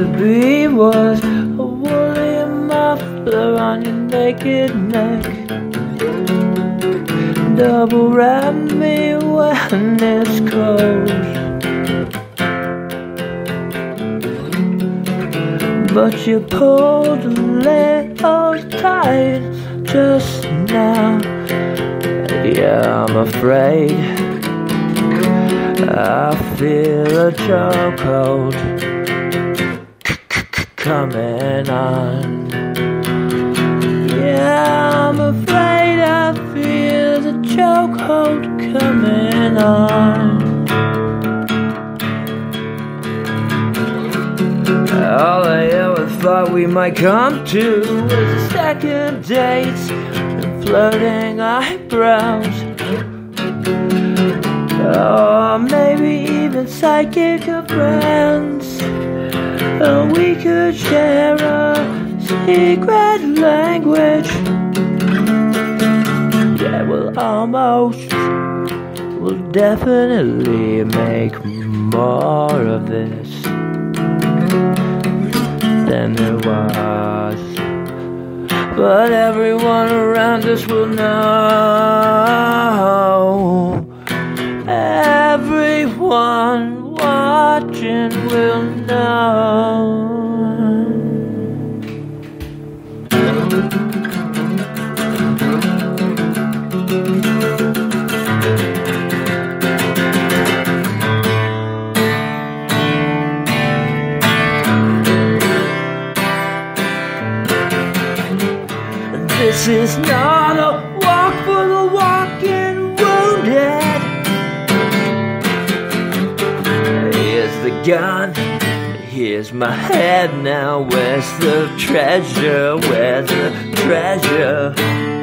to be was a woolly muffler on your naked neck. Double wrap me when it's cold. But you pulled a little tight just now. Yeah, I'm afraid I feel a chokehold coming on. Yeah, I'm afraid I feel the chokehold coming on. All I ever thought we might come to was a second date and flirting eyebrows. Or maybe even psychic friends. And we could share a secret language. Yeah, we'll definitely make more of this than there was. But everyone around us will know. Everyone watching will know. This is not a walk for the walking wounded. Here's the gun, here's my head now. Where's the treasure? Where's the treasure?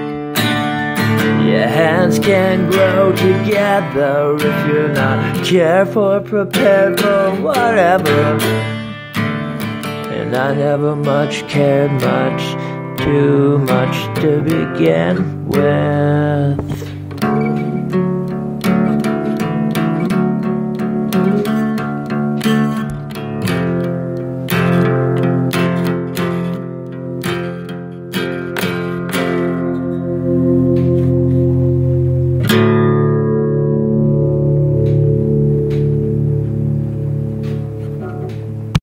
Your hands can grow together if you're not careful or prepared for whatever. And I never much cared much, too much to begin with.